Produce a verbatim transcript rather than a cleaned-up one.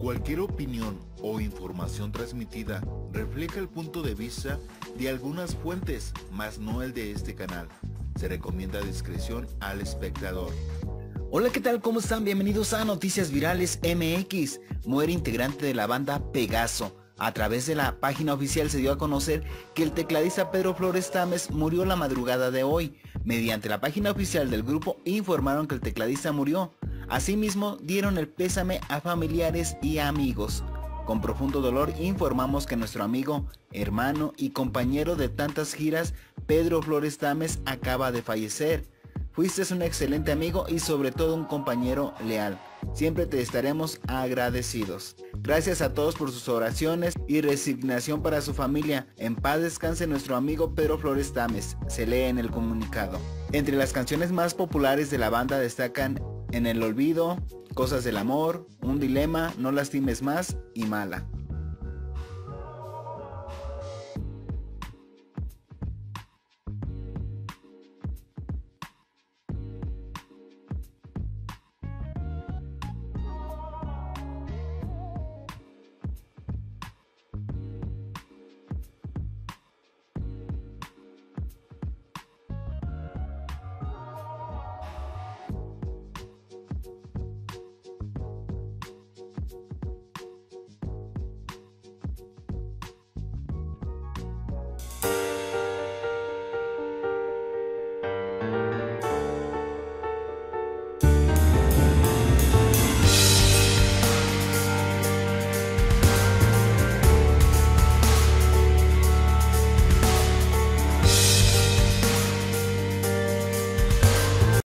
Cualquier opinión o información transmitida refleja el punto de vista de algunas fuentes, mas no el de este canal. Se recomienda discreción al espectador. Hola, ¿qué tal? ¿Cómo están? Bienvenidos a Noticias Virales M X. Muere integrante de la banda Pegaso. A través de la página oficial se dio a conocer que el tecladista Pedro Flores Tamés murió la madrugada de hoy. Mediante la página oficial del grupo informaron que el tecladista murió. Asimismo, dieron el pésame a familiares y amigos. Con profundo dolor informamos que nuestro amigo, hermano y compañero de tantas giras, Pedro Flores Tamés, acaba de fallecer. Fuiste un excelente amigo y sobre todo un compañero leal. Siempre te estaremos agradecidos. Gracias a todos por sus oraciones y resignación para su familia. En paz descanse nuestro amigo Pedro Flores Tamés, se lee en el comunicado. Entre las canciones más populares de la banda destacan En el olvido, Cosas del amor, Un dilema, No lastimes más y Mala.